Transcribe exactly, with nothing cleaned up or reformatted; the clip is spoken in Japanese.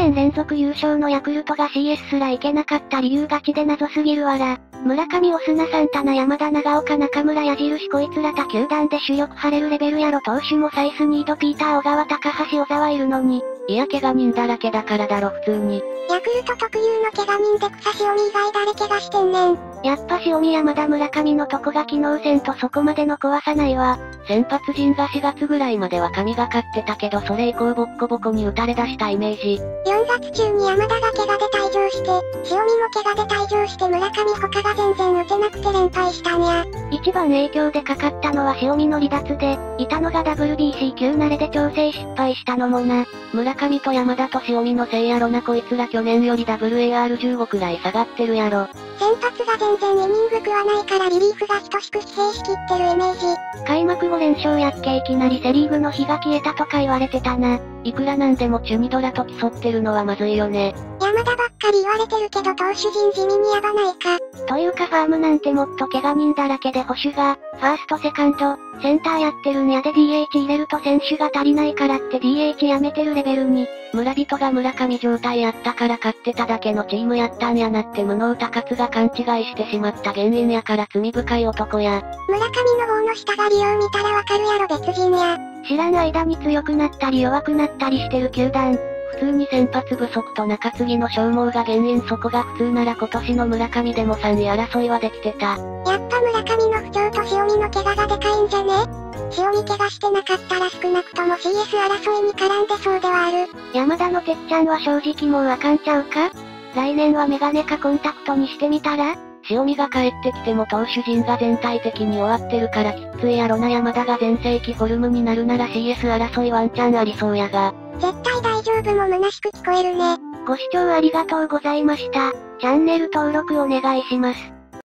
ねん連続優勝のヤクルトが シーエス すらいけなかった理由ガチで謎すぎるわら。村上オスナサンタナ山田長岡中村矢印こいつら他球団で主力張れるレベルやろ。投手もサイスニードピーター小川高橋小沢いるのに。 いや怪我人だらけだからだろ普通に。 ヤクルト特有の怪我人で草塩見以外誰怪我してんねん。 やっぱ塩見山田村上のとこが機能せんとそこまでの壊さないわ。 先発陣がしがつぐらいまでは神がかってたけどそれ以降ボッコボコに打たれ出したイメージ。 よんがつ中に山田が怪我で退場して、塩見も怪我で退場して村上他が全然打てなくて連敗したんや。 一番影響でかかったのは塩見の離脱で、いたのが ダブリュービーシー 級慣れで調整失敗したのもな。 村上と山田と塩見のせいやろなこいつら去年より ダブルエーアールじゅうご くらい下がってるやろ。 先発が全然イニング食わないからリリーフが等しく疲弊しきってるイメージ。 開幕ご連勝やっけいきなりセリーグの火が消えたとか言われてたな。 いくらなんでもチュニドラと競ってるのはまずいよね。 山田ばっかり言われてるけど投手陣地味にやばないか。 というかファームなんてもっと怪我人だらけで捕手が、ファーストセカンド、センターやってるんやで ディーエイチ 入れると選手が足りないからって ディーエイチ やめてるレベルに。 村人が村上状態やったから勝ってただけのチームやったんやなって無能高津が勘違いしてしまった原因やから罪深い男や。 村上の棒の下がりを見たらわかるやろ別人や。 知らん間に強くなったり弱くなったりしてる球団。 普通に先発不足と中継ぎの消耗が原因そこが普通なら今年の村上でもさんい争いはできてた。やっぱ村上の不調と塩見の怪我がでかいんじゃね？塩見怪我してなかったら少なくとも シーエス 争いに絡んでそうではある。 山田のてっちゃんは正直もうあかんちゃうか？来年はメガネかコンタクトにしてみたら？ 塩見が帰ってきても投手陣が全体的に終わってるからきっついやろな。山田が全盛期フォルムになるなら シーエス 争いワンチャンありそうやが。 絶対大丈夫も虚しく聞こえるね。 ご視聴ありがとうございました。チャンネル登録お願いします。